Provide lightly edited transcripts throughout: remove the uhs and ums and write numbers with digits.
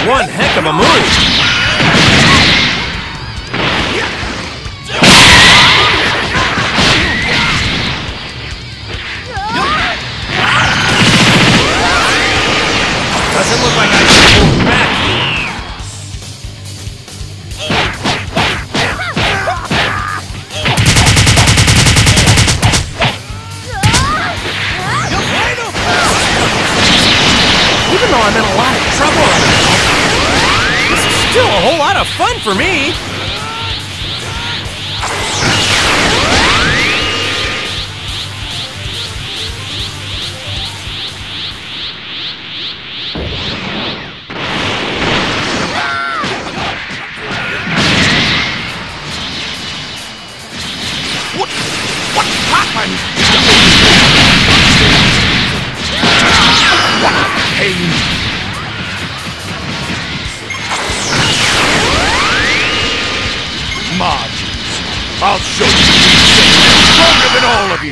one heck of a move! Doesn't look like I can hold back. Even though I'm in a lot of trouble right now, this is still a whole lot of fun for me. What happened? Pain. Margins, I'll show you I'm stronger than all of you.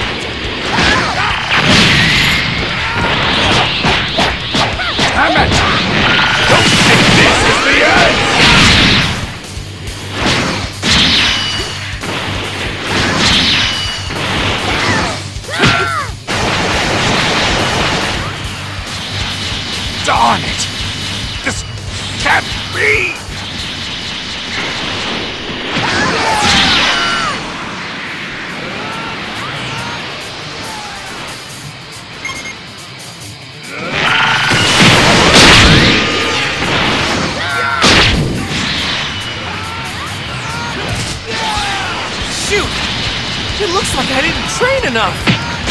Damn it! Don't think this is the end! Darn it! This can't be! Shoot! It looks like I didn't train enough!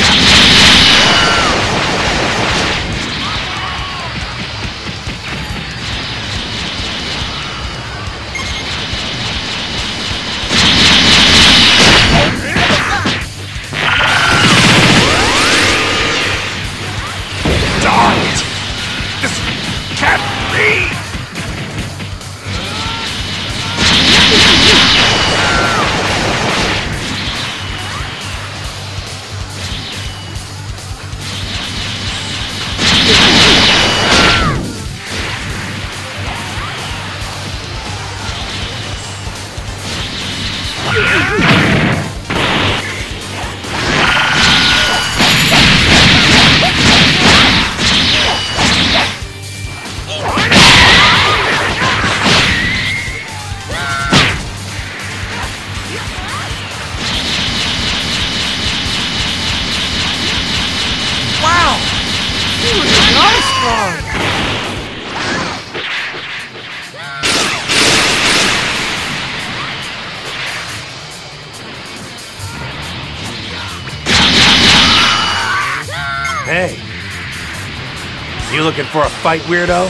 Hey, you looking for a fight, weirdo?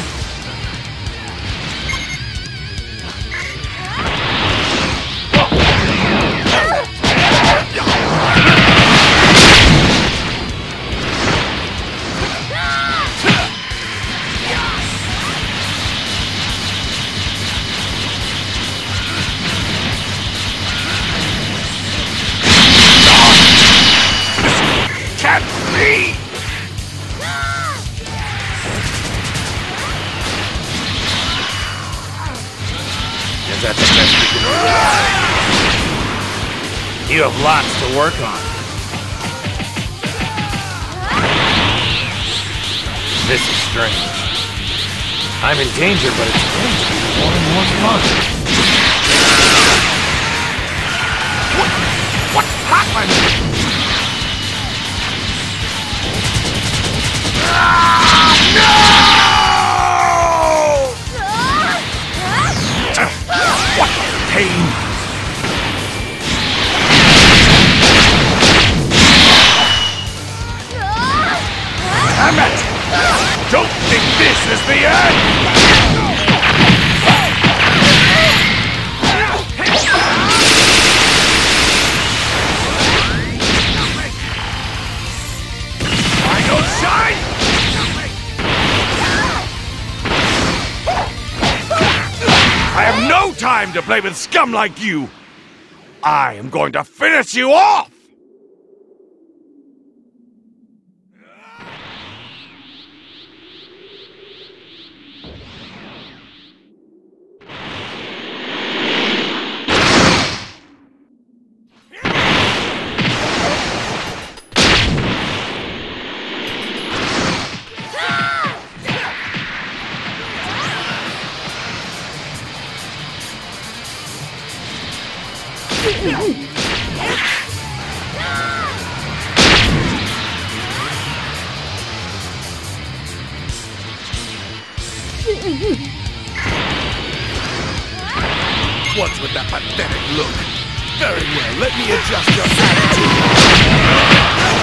Is that the best you can do? You have lots to work on. This is strange. I'm in danger, but it's going to be more and more fun. What happened? No! What pain! Damn it! Don't think this is the end! Final shine! I have no time to play with scum like you! I am going to finish you off! What's with that pathetic look? Very well, let me adjust your attitude.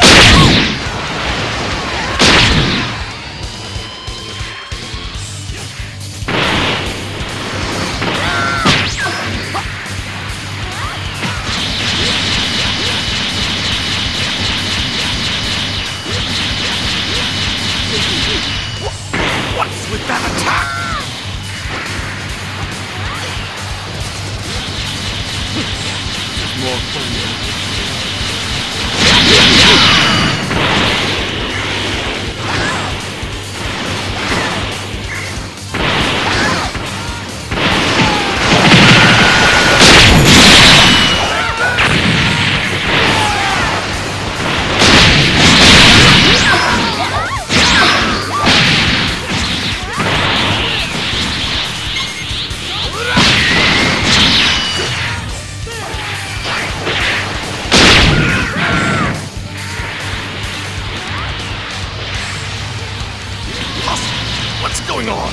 What's with that attack? More fun. What's going on?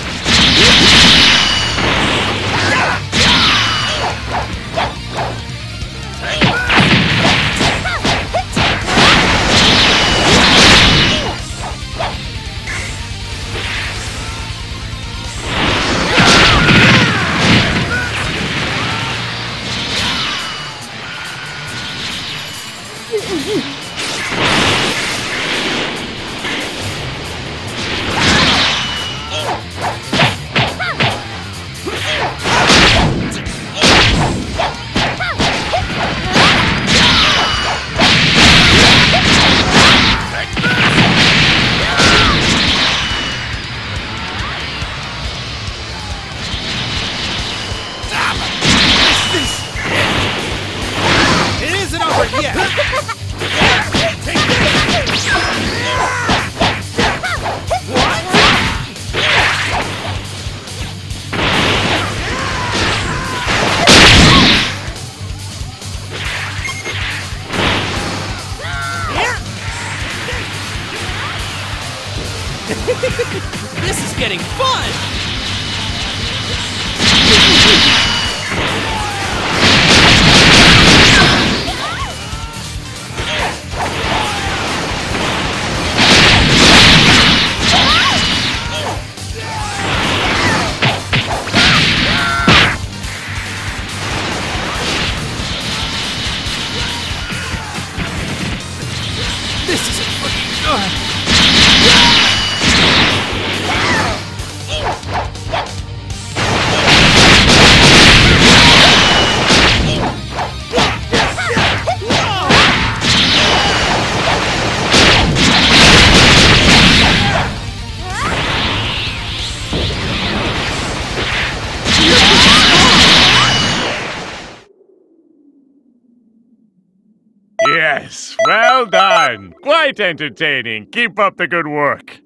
This is getting fun! This isn't looking good! Yes, well done. Quite entertaining. Keep up the good work.